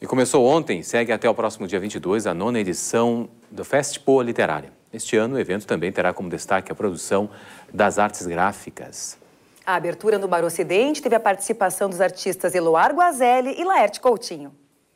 E começou ontem, segue até o próximo dia 22, a 9ª edição do Festipoa Literária. Este ano, o evento também terá como destaque a produção das artes gráficas. A abertura no Bar Ocidente teve a participação dos artistas Eloar Guazelli e Laerte Coutinho.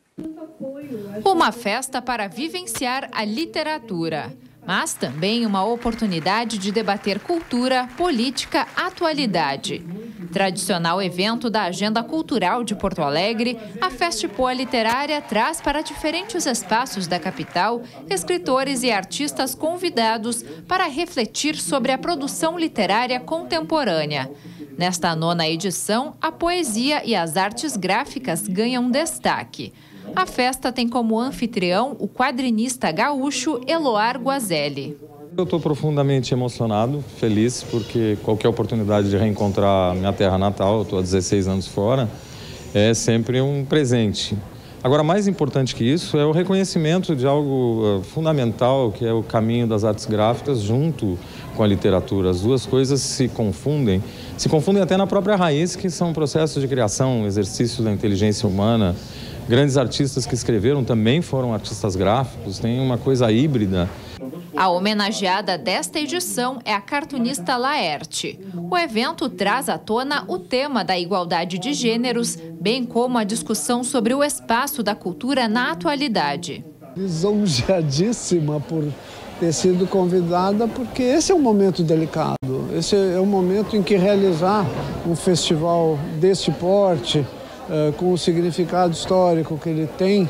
Uma festa para vivenciar a literatura, mas também uma oportunidade de debater cultura, política, atualidade. Tradicional evento da Agenda Cultural de Porto Alegre, a Festipoa Literária traz para diferentes espaços da capital escritores e artistas convidados para refletir sobre a produção literária contemporânea. Nesta 9ª edição, a poesia e as artes gráficas ganham destaque. A festa tem como anfitrião o quadrinista gaúcho Eloar Guazelli. Eu estou profundamente emocionado, feliz, porque qualquer oportunidade de reencontrar minha terra natal, eu estou há 16 anos fora, é sempre um presente. Agora, mais importante que isso é o reconhecimento de algo fundamental, que é o caminho das artes gráficas junto com a literatura. As duas coisas se confundem até na própria raiz, que são processos de criação, exercícios da inteligência humana. Grandes artistas que escreveram também foram artistas gráficos, tem uma coisa híbrida. A homenageada desta edição é a cartunista Laerte. O evento traz à tona o tema da igualdade de gêneros, bem como a discussão sobre o espaço da cultura na atualidade. Lisonjeadíssima por ter sido convidada, porque esse é um momento delicado. Esse é um momento em que realizar um festival deste porte, com o significado histórico que ele tem,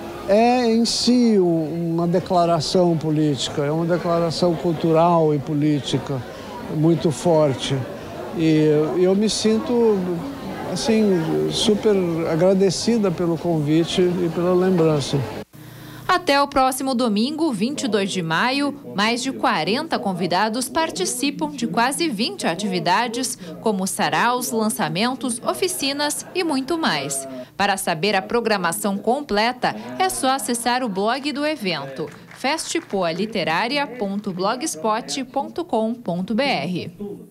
é em si uma declaração política, é uma declaração cultural e política muito forte. E eu me sinto, assim, super agradecida pelo convite e pela lembrança. Até o próximo domingo, 22 de maio, mais de 40 convidados participam de quase 20 atividades, como saraus, lançamentos, oficinas e muito mais. Para saber a programação completa, é só acessar o blog do evento, festipoaliteraria.blogspot.com.br.